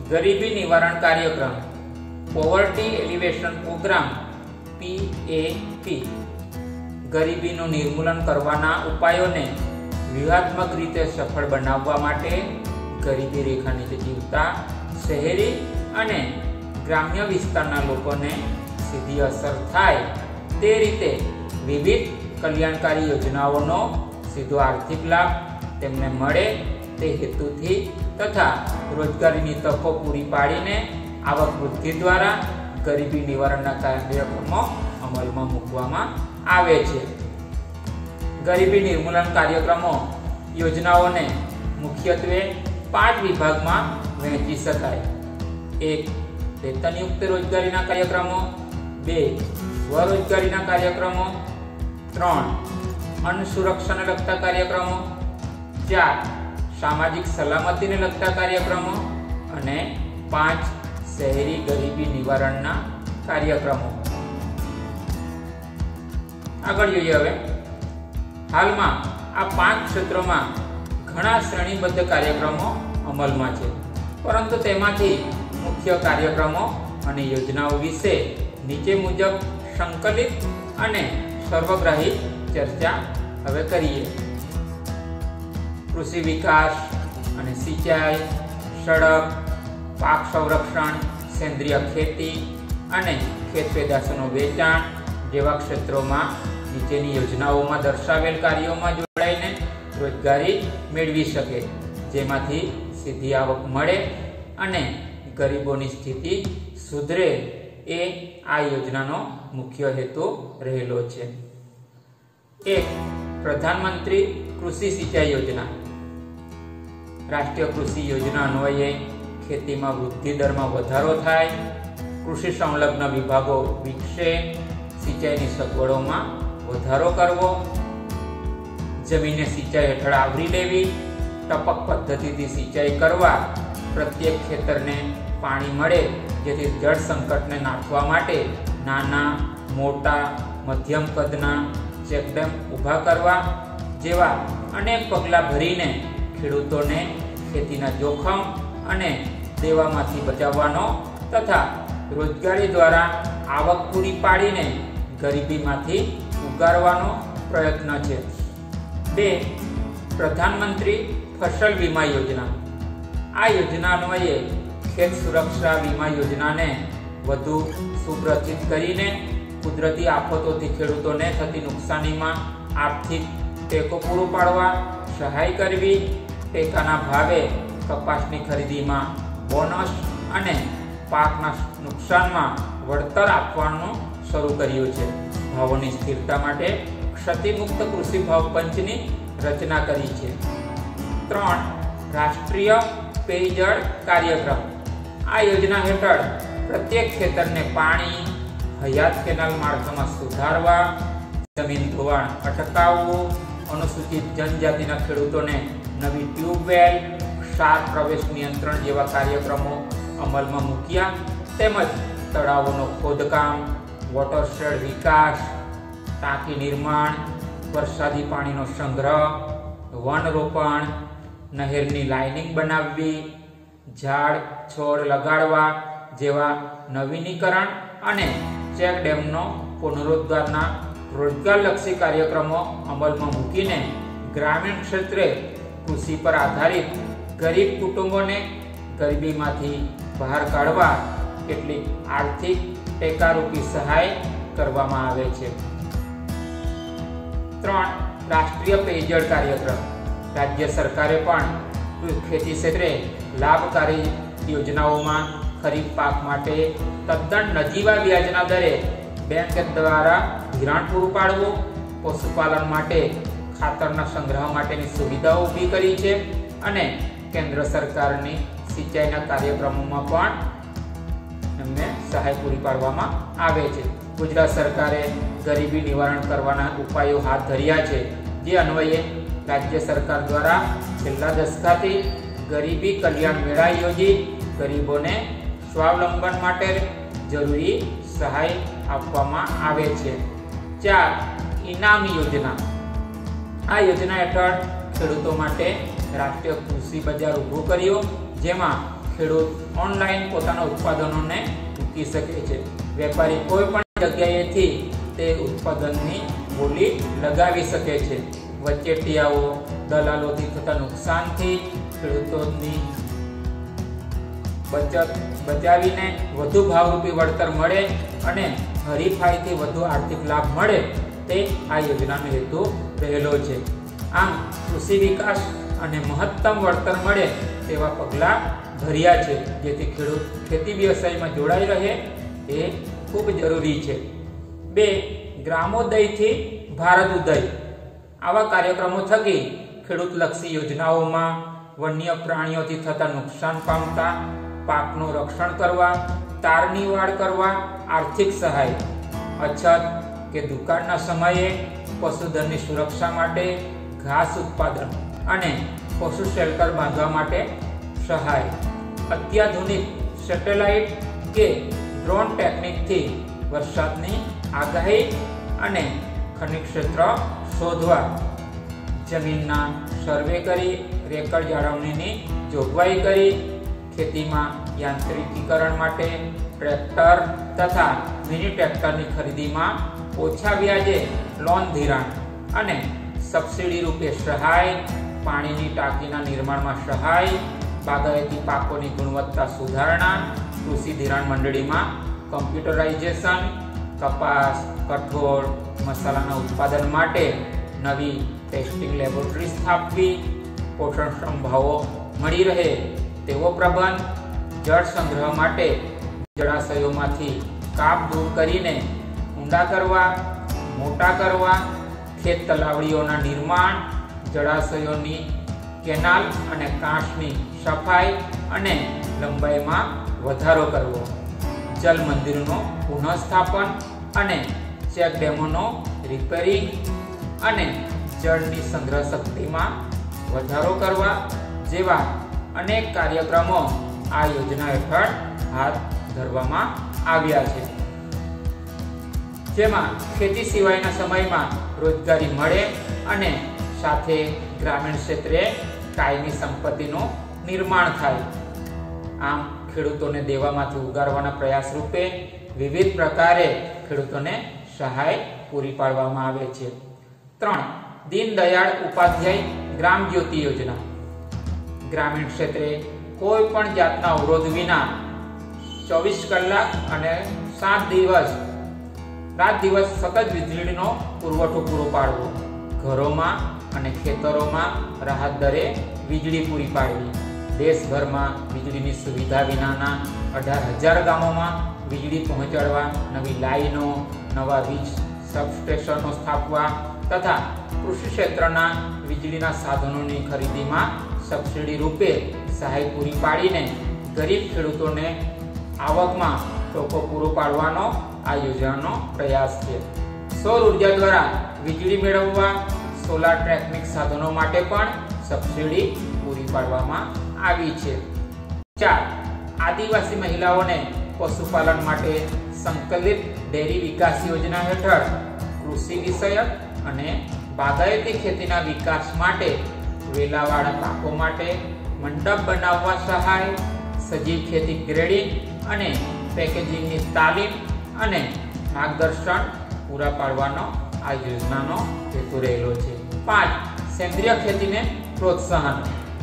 ગરીબી નિવારણ કાર્યક્રમ પોવર્ટી એલિવેશન પ્રોગ્રામ PAP ગરીબીનું નિર્મૂલન કરવાના ઉપાયોને વ્યૂહાત્મક રીતે સફળ બનાવવા માટે ગરીબી રેખા નીચે જીવતા શહેરી અને ગ્રામ્ય વિસ્તારના લોકોને સીધી અસર થાય તે રીતે વિવિધ કલ્યાણકારી યોજનાઓનો સીધો આર્થિક લાભ તેમને મળે તે હેતુથી તથા રોજગારીની તકો પૂરી પાડીને આવક વૃદ્ધિ દ્વારા ગરીબી નિવારણના કાર્યક્રમો અમલમાં મૂકવામાં આવે છે. ગરીબી નિર્મૂલન કાર્યક્રમો યોજનાઓને મુખ્યત્વે 5 વિભાગમાં વહેંચી શકાય. 1. વેતનયુક્ત રોજગારીના કાર્યક્રમો. 2. સ્વરોજગારીના કાર્યક્રમો. 3. અન્ન સુરક્ષાને લગતા કાર્યક્રમો. 4. સામાજિક સલામતીને લગતા કાર્યક્રમો. અને 5. શહેરી ગરીબી નિવારણના કાર્યક્રમો. આગળ જોઈએ. હવે હાલમાં આ 5 ક્ષેત્રોમાં ઘણા શ્રેણીબદ્ધ કાર્યક્રમો અમલમાં છે, પરંતુ તેમાંથી મુખ્ય કાર્યક્રમો અને યોજનાઓ વિશે નીચે મુજબ સંકલિત અને સર્વગ્રાહી ચર્ચા હવે કરીએ. કૃષિ વિકાસ અને સિંચાઈ, સડક, પાક સંરક્ષણ, સેન્દ્રિય ખેતી અને ખેત પેદાશોનું વેચાણ જેવા ક્ષેત્રોમાં નીચેની યોજનાઓમાં દર્શાવેલ કાર્યોમાં જોડાઈને રોજગારી મેળવી શકે, જેમાંથી સીધી આવક મળે અને ગરીબોની સ્થિતિ સુધરે એ આ યોજનાનો મુખ્ય હેતુ રહેલો છે. 1. પ્રધાનમંત્રી કૃષિ સિંચાઈ યોજના. રાષ્ટ્રીય કૃષિ યોજના અન્વયે ખેતીમાં વૃદ્ધિ દરમાં વધારો થાય, કૃષિ સંલગ્ન વિભાગો વિકસે, સિંચાઈની સગવડોમાં વધારો કરવો, જમીનને સિંચાઈ હેઠળ આવરી લેવી, ટપક પદ્ધતિથી સિંચાઈ કરવા, પ્રત્યેક ખેતરને પાણી મળે જેથી જળ સંકટને નાથવા માટે નાના, મોટા, મધ્યમ કદના ચેકડેમ ઊભા કરવા જેવા અનેક પગલાં ભરીને ખેડૂતોને ખેતીના જોખમ અને દેવામાંથી બચાવવાનો તથા રોજગારી દ્વારા આવક પૂરી પાડીને ગરીબીમાંથી ઉગારવાનો પ્રયત્ન છે. 2. પ્રધાનમંત્રી ફસલ વીમા યોજના. આ યોજના અન્વયે ખેત સુરક્ષા વીમા યોજનાને વધુ સુપ્રચિત કરીને કુદરતી આફતોથી ખેડૂતોને થતી નુકસાનીમાં આર્થિક ટેકો પૂરો પાડવા સહાય કરવી, ટેકાના ભાવે કપાસની ખરીદીમાં બોનસ અને પાકના નુકસાનમાં વળતર આપવાનું શરૂ કર્યું છે. ભાવોની સ્થિરતા માટે ક્ષતિમુક્ત કૃષિ ભાવ પંચની રચના કરી છે. 3. રાષ્ટ્રીય પેયજળ કાર્યક્રમ. આ યોજના હેઠળ પ્રત્યેક ખેતરને પાણી, હયાત કેનાલ માળખામાં સુધારવા, જમીન ધોવાણ અટકાવવું, અનુસૂચિત જનજાતિના ખેડૂતોને નવી ટ્યુબવેલ, ક્ષાર પ્રવેશ નિયંત્રણ જેવા કાર્યક્રમો અમલમાં મૂક્યા, તેમજ તળાવોનો ખોદકામ, વોટરશેડ વિકાસ, ટાંકી નિર્માણ, વરસાદી પાણીનો સંગ્રહ, વન રોપણ, નહેરની લાઇનિંગ બનાવવી, ઝાડ છોડ લગાડવા જેવા નવીનીકરણ અને ચેક ડેમનો પુનરુદ્ધારના રોજગારલક્ષી કાર્યક્રમો અમલમાં મૂકીને ગ્રામીણ ક્ષેત્રે કૃષિ પર આધારિત ગરીબ કુટુંબોને ગરીબીમાંથી બહાર કાઢવા કેટલીક આર્થિક ટેકારૂપી સહાય કરવામાં આવે છે. 3. રાષ્ટ્રીય પેયજળ કાર્યક્રમ. રાજ્ય સરકારે પણ ખેતી ક્ષેત્રે લાભકારી યોજનાઓમાં ખરીફ પાક માટે તદ્દન નજીવા વ્યાજના દરે બેંક દ્વારા ધિરાણ પૂરું પાડવું, પશુપાલન માટે ખાતરના સંગ્રહ માટેની સુવિધાઓ ઊભી કરી છે અને કેન્દ્ર સરકારની સિંચાઈના કાર્યક્રમોમાં પણ એમને સહાય પૂરી પાડવામાં આવે છે. ગુજરાત સરકારે ગરીબી નિવારણ કરવાના ઉપાયો હાથ ધર્યા છે, જે અન્વયે રાજ્ય સરકાર દ્વારા છેલ્લા દશકાથી ગરીબી કલ્યાણ મેળા યોજી ગરીબોને સ્વાવલંબન માટે જરૂરી સહાય આપવામાં આવે છે. 4. ઇનામ યોજના. આ યોજના હેઠળ ખેડૂતો માટે રાષ્ટ્રીય કૃષિ બજાર ઊભું કર્યું, જેમાં ખેડૂત ઓનલાઈન પોતાના ઉત્પાદનોને મૂકી શકે છે. વેપારી કોઈ પણ જગ્યાએથી તે ઉત્પાદનની બોલી લગાવી શકે છે. વચેટિયાઓ, દલાલોથી થતા નુકસાનથી ખેડૂતોની બચત બચાવીને વધુ ભાવરૂપી વળતર મળે અને હરીફાઈથી વધુ આર્થિક લાભ મળે તે આ યોજનાનો હેતુ રહેલો છે. આમ કૃષિ વિકાસ અને મહત્તમ વળતર મળે તેવા પગલાં ભર્યા છે, જેથી ખેડૂત ખેતી વ્યવસાયમાં જોડાઈ રહે એ ખૂબ જરૂરી છે. 2. ગ્રામોદયથી ભારત ઉદય. આવા કાર્યક્રમો થકી ખેડૂતલક્ષી યોજનાઓમાં વન્ય પ્રાણીઓથી થતા નુકસાન પામતા પાકનું રક્ષણ કરવા, તારની વાડ કરવા, આર્થિક સહાય, અછત કે દુકાળના સમયે પશુધનની સુરક્ષા માટે ઘાસ ઉત્પાદન અને પશુ શેલ્ટર બાંધવા માટે સહાય, અત્યાધુનિક સેટેલાઇટ કે ડ્રોન ટેકનિકથી વરસાદની આગાહી અને ખનિજ ક્ષેત્ર શોધવા, જમીનના સર્વે કરી રેકર્ડ જાળવણીની જોગવાઈ કરી, ખેતીમાં યાંત્રિકીકરણ માટે ટ્રેક્ટર તથા મિની ટ્રેક્ટરની ખરીદીમાં ઓછા વ્યાજે લોન ધિરાણ અને સબસિડી રૂપે સહાય, પાણીની ટાંકીના નિર્માણમાં સહાય, બાગાયતી પાકોની ગુણવત્તા સુધારણા, કૃષિ ધિરાણ મંડળીમાં કમ્પ્યુટરાઇઝેશન, કપાસ, કઠોળ, મસાલાના ઉત્પાદન માટે નવી ટેસ્ટિંગ લેબોરેટરી સ્થાપવી, પોષણક્ષમ ભાવો મળી રહે તેવો પ્રબંધ, જળ સંગ્રહ માટે જળાશયોમાંથી કાપ દૂર કરીને ઊંડા કરવા, મોટા કરવા, ખેત તલાવડીઓના નિર્માણ, જળાશયોની કેનાલ અને કાંસની સફાઈ અને લંબાઈમાં વધારો કરવો, જલ મંદિરનું પુનઃસ્થાપન અને ચેક ડેમોનો રિપેરિંગ અને જળની સંગ્રહ શક્તિમાં વધારો કરવા જેવા અનેક કાર્યક્રમો આ યોજના હેઠળ હાથ ધરવામાં આવ્યા છે, જેમાં ખેતી સિવાયના સમયમાં રોજગારી મળે અને સાથે ગ્રામીણ ક્ષેત્રે કાયમી સંપત્તિનું નિર્માણ થાય. આમ ખેડૂતોને દેવામાંથી ઉગારવાના પ્રયાસ રૂપે વિવિધ પ્રકારે ખેડૂતોને સહાય પૂરી પાડવામાં આવે છે. 3. દીનદયાળ ઉપાધ્યાય ગ્રામ જ્યોતિ યોજના. ગ્રામીણ ક્ષેત્રે કોઈ પણ જાતના અવરોધ વિના 24 કલાક અને 7 દિવસ રાત દિવસ સતત વીજળીનો પુરવઠો પૂરો પાડવો, ઘરોમાં અને ખેતરોમાં રાહત દરે વીજળી પૂરી પાડવી, દેશભરમાં વીજળીની સુવિધા વિનાના 18,000 ગામોમાં વીજળી પહોંચાડવા નવી લાઈનો, નવા વીજ સબસ્ટેશનો સ્થાપવા તથા કૃષિ ક્ષેત્રના વીજળીના સાધનોની ખરીદીમાં સબસિડી રૂપે સહાય પૂરી પાડીને ગરીબ ખેડૂતોને આવકમાં ટેકો પૂરો પાડવાનો આ યોજનાનો પ્રયાસ છે. સૌર ઉર્જા દ્વારા વીજળી મેળવવા સોલાર ટેકનિક સાધનો માટે પણ સબસિડી પૂરી પાડવામાં આવી છે. 4. આદિવાસી મહિલાઓને પશુપાલન માટે સંકલિત ડેરી વિકાસ યોજના હેઠળ કૃષિ વિષયક અને બાગાયતી ખેતીના વિકાસ માટે વેલાવાળા પાકો માટે મંડપ બનાવવા સહાય, સજીવ ખેતી ગ્રેડિંગ અને પેકેજિંગની તાલીમ અને માર્ગદર્શન પૂરા પાડવાનો આ યોજનાનો હેતુ રહેલો છે. 5. સેન્દ્રિય ખેતીને પ્રોત્સાહન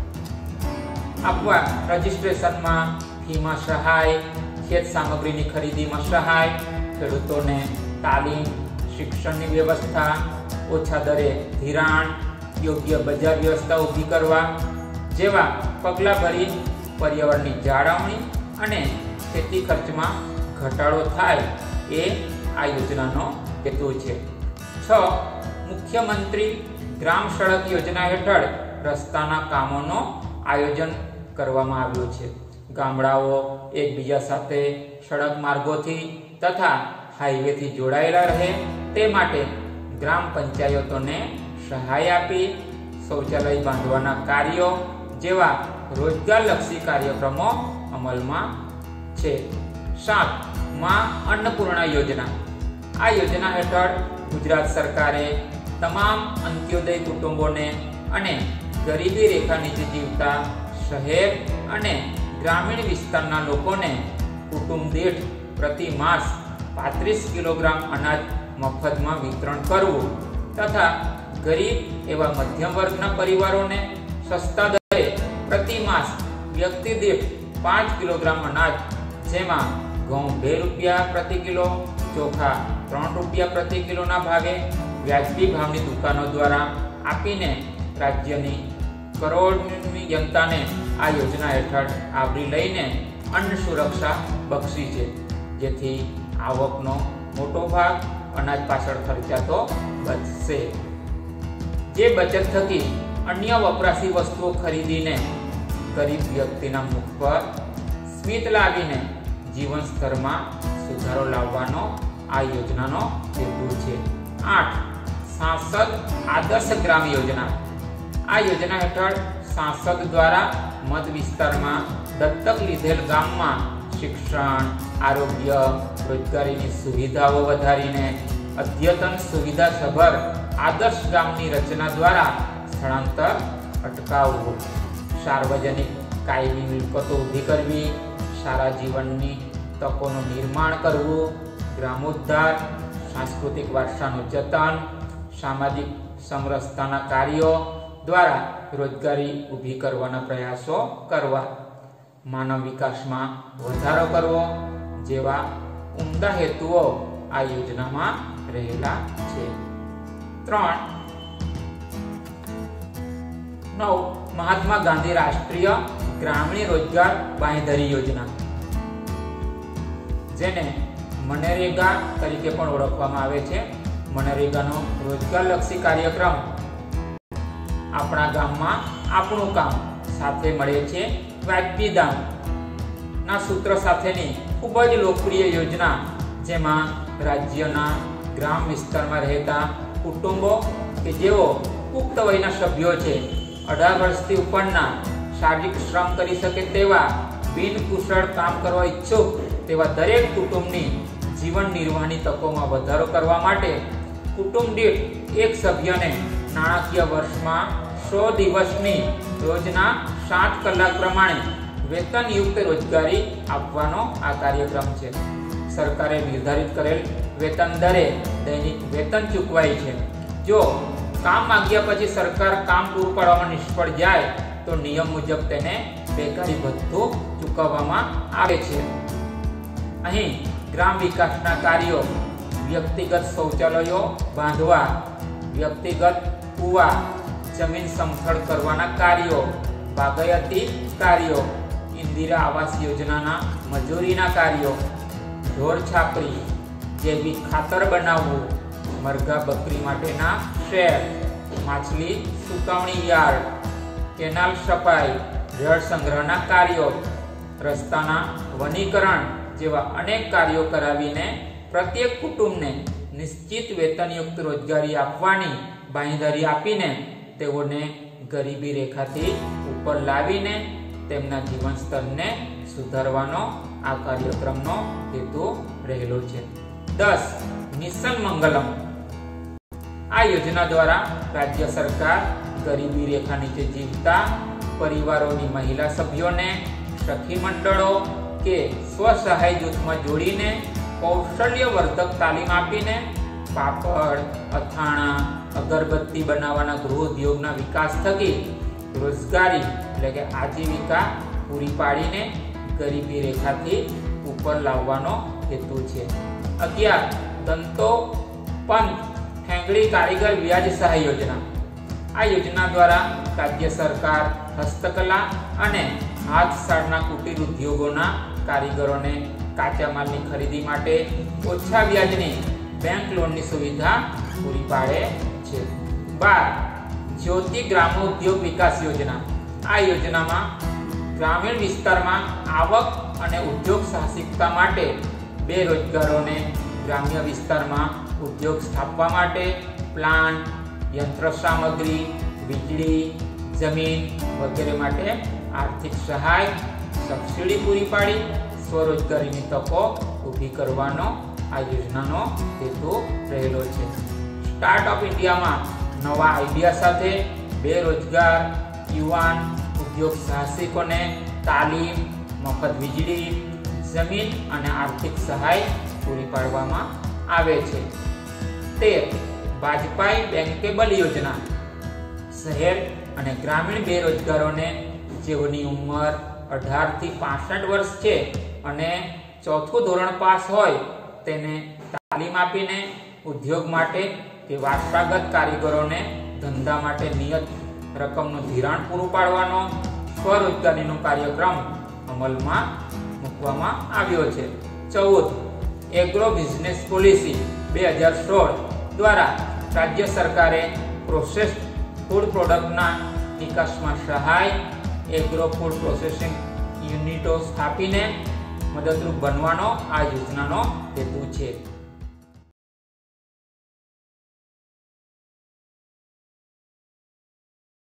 આપવા રજિસ્ટ્રેશનમાં ફીમાં સહાય, ખેત સામગ્રીની ખરીદીમાં સહાય, ખેડૂતોને તાલીમ, શિક્ષણની વ્યવસ્થા, ઓછા દરે ધિરાણ, યોગ્ય બજાર વ્યવસ્થા ઊભી કરવા જેવા પગલાં ભરી પર્યાવરણની જાળવણી અને ખેતી ખર્ચમાં ઘટાડો થાય એ આ યોજનાનો હેતુ છે. 6. મુખ્યમંત્રી ગ્રામ સડક યોજના હેઠળ રસ્તાના કામોનો આયોજન કરવામાં આવ્યું છે. ગામડાઓ એકબીજા સાથે સડક માર્ગોથી તથા હાઈવેથી જોડાયેલા રહે તે માટે ગ્રામ પંચાયતોને સહાય આપી શૌચાલય બાંધવાના કાર્યો જેવા રોજગારલક્ષી કાર્યક્રમો અમલમાં છે. 7. માં અન્નપૂર્ણા યોજના. આ યોજના હેઠળ ગુજરાત સરકારે તમામ અંત્યોદય કુટુંબોને અને ગરીબી રેખા નીચે જીવતા શહેર અને ગ્રામીણ વિસ્તારના લોકોને કુટુંબ દીઠ પ્રતિ માસ 35 કિલોગ્રામ અનાજ મફતમાં વિતરણ કરવું તથા ગરીબ એવા મધ્યમ વર્ગના પરિવારોને સસ્તા દરે પ્રતિ માસ વ્યક્તિ દીઠ 5 કિલોગ્રામ અનાજ, જેમાં ઘઉં 2 રૂપિયા પ્રતિ કિલો, ચોખા 3 રૂપિયા પ્રતિ કિલોના ભાવે વ્યાજબી ભાવની દુકાનો દ્વારા આપીને રાજ્યની કરોડોની જનતાને આ યોજના હેઠળ આવરી લઈને અન્ન સુરક્ષા બક્ષી છે, જેથી આવકનો મોટો ભાગ અનાજ પાછળ ખર્ચાતો બચશે. જે બચત થકી અન્ય વપરાશી વસ્તુઓ ખરીદીને ગરીબ વ્યક્તિના મુખ પર સ્મિત લાવીને જીવન સ્તરમાં સુધારો લાવવાનો આ યોજનાનો હેતુ છે. 8. સાંસદ આદર્શ ગ્રામ યોજના. આ યોજના હેઠળ સાંસદ દ્વારા મત વિસ્તારમાં દત્તક લીધેલ ગામમાં શિક્ષણ, આરોગ્ય, રોજગારીની સુવિધાઓ વધારીને અદ્યતન સુવિધાસભર આદર્શ ગામની રચના દ્વારા સ્થળાંતર અટકાવવું, સાર્વજનિક કાયમી મિલકતો ઊભી કરવી, સારા જીવનની તકોનું નિર્માણ કરવું, ગ્રામોદ્ધાર, સાંસ્કૃતિક વારસાનું જતન, સામાજિક સમરસતાના કાર્યો દ્વારા રોજગારી ઊભી કરવાના પ્રયાસો કરવા, માનવ વિકાસમાં વધારો કરવો જેવા ઉમદા હેતુઓ આ યોજનામાં રહેલા છે. 9. મહાત્મા ગાંધી રાષ્ટ્રીય ગ્રામીણ રોજગાર બાંહેધરી યોજના, જેને મનરેગા તરીકે પણ ઓળખવામાં આવે છે. મનરેગાનો રોજગારલક્ષી કાર્યક્રમ આપણા ગામમાં આપણું કામ સાથે મળે છે વાજબી દામ ના સૂત્ર સાથેની ખૂબ જ લોકપ્રિય યોજના, જેમાં રાજ્યના ગ્રામ વિસ્તારમાં રહેતા કુટુંબો કે જેઓ પુખ્ત વયના સભ્યો છે, 18 વર્ષથી ઉપરના, શારીરિક શ્રમ કરી શકે તેવા, બિનકુશળ કામ કરવા ઈચ્છુક તેવા દરેક કુટુંબની જીવન નિર્વાહની તકોમાં વધારો કરવા માટે કુટુંબ દીઠ એક સભ્યને નાણાકીય વર્ષમાં 100 દિવસની રોજના 7 કલાક પ્રમાણે વેતનયુક્ત રોજગારી આપવાનો આ કાર્યક્રમ છે. સરકારે નિર્ધારિત કરેલ વેતન દરે દૈનિક વેતન ચૂકવાય છે. જો કામ માંગ્યા પછી સરકાર કામ પૂરું પાડવામાં નિષ્ફળ જાય તો નિયમ મુજબ તેને બેકારી ભથ્થું ચૂકવવામાં આવે છે. અહીં ગ્રામ વિકાસના કાર્યો વ્યક્તિગત શૌચાલયો બાંધવા, વ્યક્તિગત કુવા, જમીન સમથળ કરવાના કાર્યો, બાગાયતી કાર્યો, ઇન્દિરા આવાસ યોજનાના મજૂરીના કાર્યો, ઢોર છાપરી, જૈવિક ખાતર બનાવવું, મરઘા બકરી માટેના શેડ, માછલી સુકવણી યાર્ડ, કેનાલ સફાઈ, જળ સંગ્રહના કાર્યો, રસ્તાના વનીકરણ જેવા અનેક કાર્યો કરાવીને પ્રત્યેક કુટુંબને નિશ્ચિત વેતનયુક્ત રોજગારી આપવાની બાંહેધરી આપીને તેઓને ગરીબી રેખાથી ઉપર લાવીને તેમના જીવન સ્તરને સુધારવાનો આ કાર્યક્રમનો હેતુ રહેલો છે. 10. મિશન મંગલમ. આ યોજના દ્વારા રાજ્ય સરકાર ગરીબી રેખા નીચે જીવતા પરિવારોની મહિલા સભ્યોને સખી મંડળો કે સ્વસહાય જૂથમાં જોડીને કૌશલ્યવર્ધક તાલીમ આપીને પાપડ, અથાણા, અગરબત્તી બનાવવાના ગૃહ ઉદ્યોગના વિકાસ થકી રોજગારી એટલે કે આજીવિકા પૂરી પાડીને ગરીબી રેખાથી ઉપર લાવવાનો હેતુ છે. 11. દંતો પંત ઠેંગડી કારીગર વ્યાજ સહાય યોજના. આ યોજના દ્વારા રાજ્ય સરકાર હસ્તકલા અને હાથસાળના કુટીર ઉદ્યોગોના કારીગરોને કાચા માલની ખરીદી માટે ઓછા વ્યાજની બેંક લોનની સુવિધા પૂરી પાડે છે. 12. જ્યોતિ ગ્રામોદ્યોગ વિકાસ યોજના. આ યોજનામાં ગ્રામીણ વિસ્તારમાં આવક અને ઉદ્યોગ સાહસિકતા માટે બેરોજગારોને ગ્રામ્ય વિસ્તારમાં ઉદ્યોગ સ્થાપવા માટે પ્લાન્ટ, યંત્ર સામગ્રી, વીજળી, જમીન વગેરે માટે આર્થિક સહાય, સબસિડી પૂરી પાડી સ્વરોજગારીની તકો ઊભી કરવાનો આ યોજનાનો હેતુ રહેલો છે. સ્ટાર્ટઅપ ઇન્ડિયામાં નવા આઈડિયા સાથે બેરોજગાર યુવાન ઉદ્યોગ સાહસિકોને તાલીમ, મફત વીજળી, જમીન અને આર્થિક સહાય પૂરી પાડવામાં આવે છે. 13. વાજપાઈ બેંકેબલ યોજના. શહેર અને ગ્રામીણ બેરોજગારોને જેઓની ઉંમર 18 થી 65 વર્ષ છે અને ચોથું ધોરણ પાસ હોય તેને તાલીમ આપીને ઉદ્યોગ માટે કે વારસાગત કારીગરોને ધંધા માટે નિયત રકમનું ધિરાણ પૂરું પાડવાનો સ્વરોજગારીનો કાર્યક્રમ અમલમાં મૂકવામાં આવ્યો છે. 14. એગ્રો બિઝનેસ પોલિસી 2016 દ્વારા રાજ્ય સરકારે પ્રોસેસ્ડ ફૂડ પ્રોડક્ટના નિકાસમાં સહાય, એગ્રો ફૂડ પ્રોસેસિંગ યુનિટો સ્થાપીને મદદરૂપ બનવાનો આ યોજનાનો હેતુ છે.